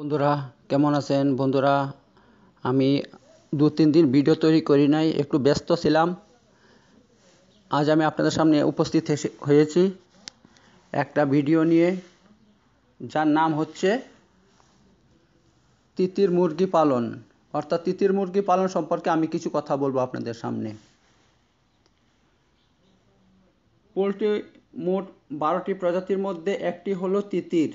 বন্ধুরা কেমন আছেন? বন্ধুরা, আমি 2-3 দিন ভিডিও তৈরি করি নাই, একটু ব্যস্ত ছিলাম। আজ আমি আপনাদের সামনে উপস্থিত হয়েছি একটা ভিডিও নিয়ে, যার নাম হচ্ছে তিতির মুরগি পালন। অর্থাৎ তিতির মুরগি পালন সম্পর্কে আমি কিছু কথা বলবো আপনাদের সামনে। পোলট্রি মোট 12টি প্রজাতির মধ্যে একটি হলো তিতির।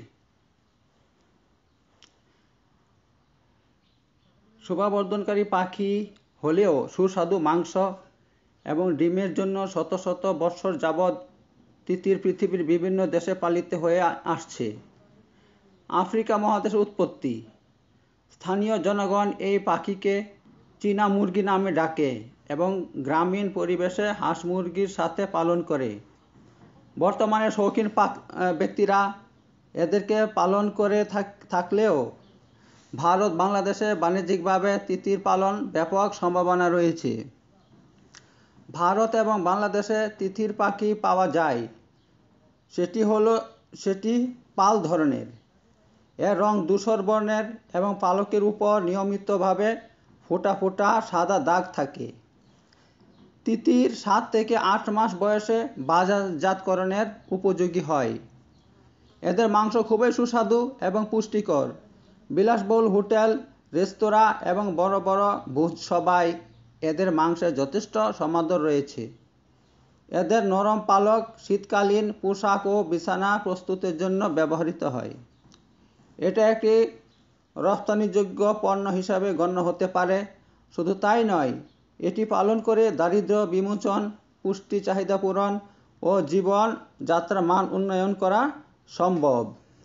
শোভাবর্ধনকারী পাখি হলেও সুস্বাদু মাংস এবং ডিমের জন্য শত শত বৎসর যাবৎ তিতির পৃথিবীর বিভিন্ন দেশে পালিত হয়ে আসছে। আফ্রিকা মহাদেশে উৎপত্তি। স্থানীয় জনগণ এই পাখিকে চীনা মুরগি নামে ডাকে এবং গ্রামীণ পরিবেশে হাঁস মুরগির সাথে পালন করে। বর্তমানে শৌখিন ব্যক্তিরা এদেরকে পালন করে থাকলেও ভারত বাংলাদেশে বাণিজ্যিকভাবে তিতির পালন ব্যাপক সম্ভাবনা রয়েছে। ভারত এবং বাংলাদেশে তিতির পাখি পাওয়া যায়, সেটি পাল ধরনের। এর রং ধূসর বর্ণের এবং পালকের উপর নিয়মিতভাবে ফোঁটা ফোঁটা সাদা দাগ থাকে। তিতির 7 থেকে 8 মাস বয়সে বাজারজাতকরণের উপযোগী হয়। এদের মাংস খুবই সুস্বাদু এবং পুষ্টিকর। বিলাসবহুল হোটেল, রেস্তোরাঁ এবং বড় বড় ভোজসভায় এদের মাংসের যথেষ্ট সমাদর রয়েছে। এদের নরম পালক শীতকালীন পোশাক ও বিছানা প্রস্তুতের জন্য ব্যবহৃত হয়। এটা একটি রপ্তানিযোগ্য পণ্য হিসাবে গণ্য হতে পারে। শুধু তাই নয়, এটি পালন করে দারিদ্র্য বিমোচন, পুষ্টি চাহিদা পূরণ ও জীবন যাত্রার মান উন্নয়ন করা সম্ভব।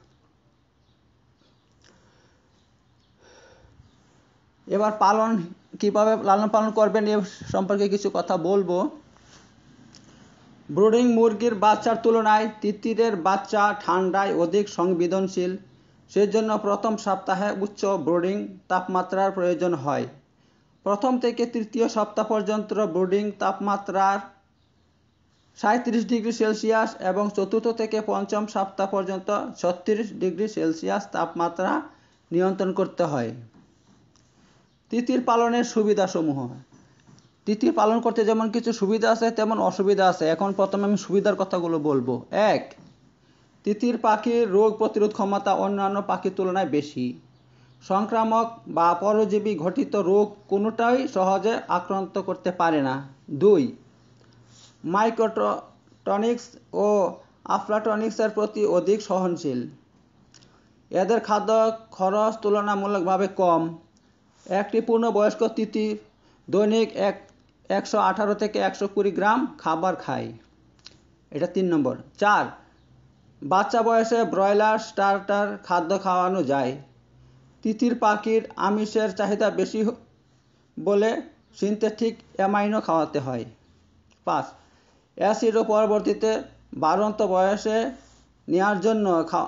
এবার কিভাবে লালন পালন করবেন এ সম্পর্কে কিছু কথা বলবো। ব্রুডিং মুরগির বাচ্চার তুলনায় তিতিরের বাচ্চা ঠান্ডায় অধিক সংবেদনশীল। সেজন্য প্রথম সপ্তাহে উচ্চ ব্রুডিং তাপমাত্রার প্রয়োজন হয়। প্রথম থেকে তৃতীয় সপ্তাহ পর্যন্ত ব্রুডিং তাপমাত্রার 37 ডিগ্রি সেলসিয়াস এবং চতুর্থ থেকে পঞ্চম সপ্তাহ পর্যন্ত 36 ডিগ্রি সেলসিয়াস তাপমাত্রা নিয়ন্ত্রণ করতে হয়। তিতির পালনের সুবিধাসমূহ। তিতির পালন করতে যেমন কিছু সুবিধা আছে তেমন অসুবিধা আছে। এখন প্রথমে আমি সুবিধার কথাগুলো বলবো। 1. তিতির পাখির রোগ প্রতিরোধ ক্ষমতা অন্যান্য পাখির তুলনায় বেশি। সংক্রামক বা পরজীবী ঘটিত রোগ কোনোটাই সহজে আক্রান্ত করতে পারে না। 2. মাইক্রোটনিক্স ও আফলাটনিক্সের প্রতি অধিক সহনশীল। এদের খাদ্য খরচ তুলনামূলকভাবে কম। একটি পূর্ণবয়স্ক তিতির দৈনিক 118 থেকে 120 গ্রাম খাবার খায়। এটা 3 নম্বর। 4. বাচ্চা বয়সে ব্রয়লার স্টার্টার খাদ্য খাওয়ানো যায়। তিতির পাখির আমিষের চাহিদা বেশি বলে সিনথেটিক অ্যামাইনো খাওয়াতে হয়। 5. অ্যাসিড ও পরবর্তীতে বাড়ন্ত বয়সে নেওয়ার জন্য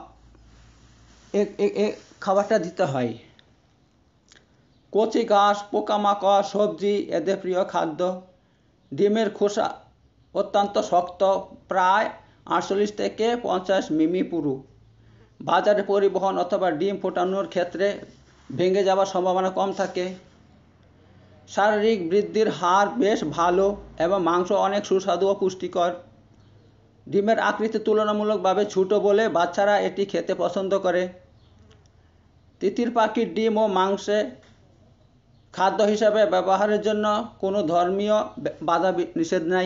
খাবারটা দিতে হয়। কচি ঘাস, পোকামাকড়, সবজি এদের প্রিয় খাদ্য। ডিমের খোসা অত্যন্ত শক্ত, প্রায় 48 থেকে 50 মিমি পুরু। বাজারে পরিবহন অথবা ডিম ফোটানোর ক্ষেত্রে ভেঙে যাওয়ার সম্ভাবনা কম থাকে। শারীরিক বৃদ্ধির হার বেশ ভালো এবং মাংস অনেক সুস্বাদু ও পুষ্টিকর। ডিমের আকৃতি তুলনামূলকভাবে ছোট বলে বাচ্চারা এটি খেতে পছন্দ করে। তিতির পাখির ডিম ও মাংসে খাদ্য হিসাবে ব্যবহারের জন্য কোনো ধর্মীয় বাধা নিষেধ নাই।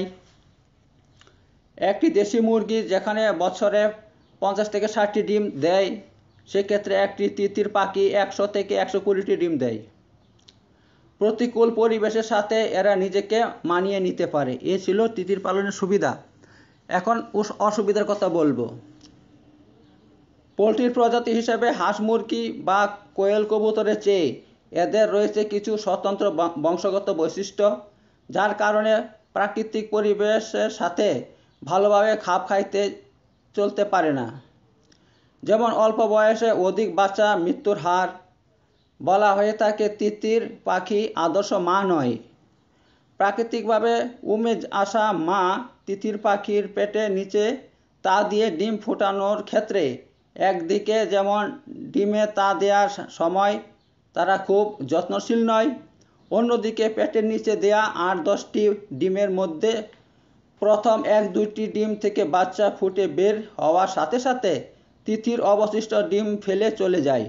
একটি দেশি মুরগি যেখানে বছরে 50 থেকে 60টি ডিম দেয়, সেক্ষেত্রে একটি তিতির পাখি 100 থেকে 120টি ডিম দেয়। প্রতিকূল পরিবেশের সাথে এরা নিজেকে মানিয়ে নিতে পারে। এ ছিল তিতির পালনের সুবিধা। এখন অসুবিধার কথা বলবো। পোলট্রির প্রজাতি হিসেবে হাঁস মুরগি বা কোয়েল কবুতরের চেয়ে এদের রয়েছে কিছু স্বতন্ত্র বংশগত বৈশিষ্ট্য, যার কারণে প্রাকৃতিক পরিবেশের সাথে ভালোভাবে খাপ খাইতে চলতে পারে না। যেমন অল্প বয়সে অধিক বাচ্চা মৃত্যুর হার। বলা হয়ে থাকে তিতির পাখি আদর্শ মা নয়। প্রাকৃতিকভাবে উমে আসা মা তিতির পাখির পেটের নিচে তা দিয়ে ডিম ফোটানোর ক্ষেত্রে একদিকে যেমন ডিমে তা দেওয়ার সময় তারা খুব যত্নশীল নয়, অন্যদিকে পেটের নিচে দেয়া 8-10টি ডিমের মধ্যে প্রথম 1-2টি ডিম থেকে বাচ্চা ফুটে বের হওয়ার সাথে সাথে তিতির অবশিষ্ট ডিম ফেলে চলে যায়।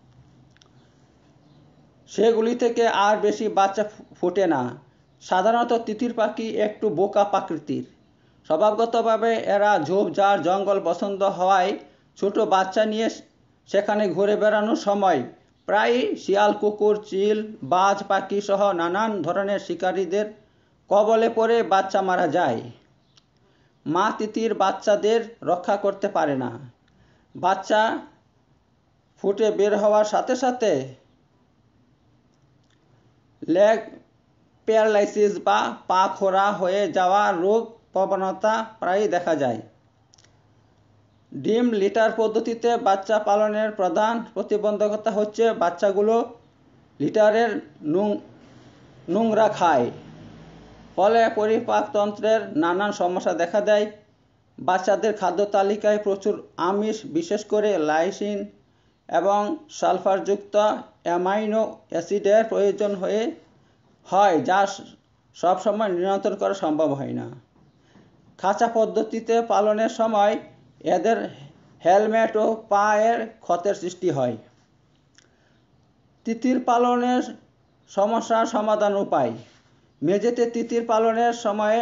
সেগুলি থেকে আর বেশি বাচ্চা ফোটে না। সাধারণত তিতির পাখি একটু বোকা প্রকৃতির। স্বভাবগতভাবে এরা ঝোপঝাড় জঙ্গল পছন্দ হওয়ায় ছোট বাচ্চা নিয়ে সেখানে ঘুরে বেড়ানোর সময় প্রায়ই শিয়াল, কুকুর, চিল, বাজ পাখি সহ নানান ধরনের শিকারীদের কবলে পড়ে বাচ্চা মারা যায়। মা তিতির বাচ্চাদের রক্ষা করতে পারে না। বাচ্চা ফুটে বের হওয়ার সাথে সাথে লেগ প্যারালাইসিস বা পা খোঁড়া হয়ে যাওয়ার রোগ প্রবণতা প্রায়ই দেখা যায়। ডিম লিটার পদ্ধতিতে বাচ্চা পালনের প্রধান প্রতিবন্ধকতা হচ্ছে বাচ্চাগুলো লিটারের নোংরা খায়, ফলে পরিপাকতন্ত্রের নানান সমস্যা দেখা দেয়। বাচ্চাদের খাদ্য তালিকায় প্রচুর আমিষ, বিশেষ করে লাইসিন এবং সালফারযুক্ত অ্যামাইনো অ্যাসিডের প্রয়োজন হয়, যা সবসময় নিয়ন্ত্রণ করা সম্ভব হয় না। খাঁচা পদ্ধতিতে পালনের সময় এদের হেলমেট ও পায়ের ক্ষতের সৃষ্টি হয়। তিতির পালনের সমস্যার সমাধান উপায়: মেঝেতে তিতির পালনের সময়ে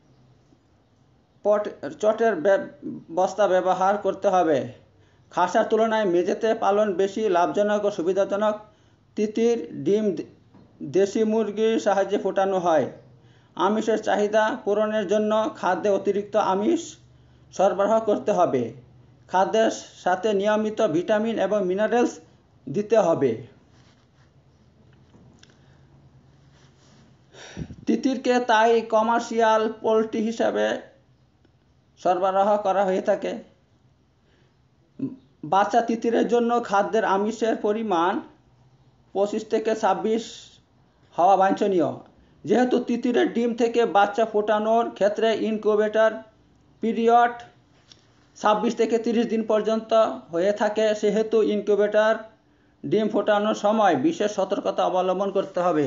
চটের বস্তা ব্যবহার করতে হবে। খাঁচার তুলনায় মেঝেতে পালন বেশি লাভজনক ও সুবিধাজনক। তিতির ডিম দেশি মুরগির সাহায্যে ফোটানো হয়। আমিষের চাহিদা পূরণের জন্য খাদ্যে অতিরিক্ত আমিষ সরবরাহ করতে হবে। খাদ্যের সাথে নিয়মিত ভিটামিন এবং মিনারেলস দিতে হবে। তিতিরকে তাই কমার্শিয়াল পোল্ট্রি হিসাবে সরবরাহ করা হয়ে থাকে। বাচ্চা তিতিরের জন্য খাদ্যের আমিষের পরিমাণ 25-26 হওয়া বাঞ্ছনীয়। যেহেতু তিতিরের ডিম থেকে বাচ্চা ফোটানোর ক্ষেত্রে ইনকিউবেটর পিরিয়ড 26-30 দিন পর্যন্ত হয়ে থাকে, সেহেতু ইনকিউবেটর ডিম ফোটানোর সময় বিশেষ সতর্কতা অবলম্বন করতে হবে।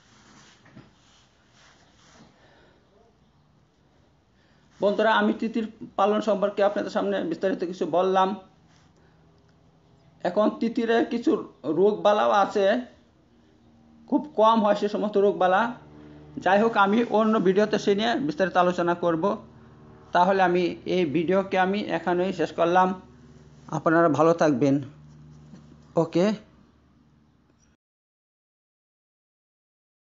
বন্ধুরা, আমি তিতির পালন সম্পর্কে আপনাদের সামনে বিস্তারিত কিছু বললাম। এখন তিতিরের কিছু রোগবালাও আছে, খুব কম হয় সে সমস্ত রোগবালা। যাই হোক, আমি অন্য ভিডিওতে সে নিয়ে বিস্তারিত আলোচনা করব। তাহলে আমি এই ভিডিওকে এখানেই শেষ করলাম। আপনারা ভালো থাকবেন। ওকে।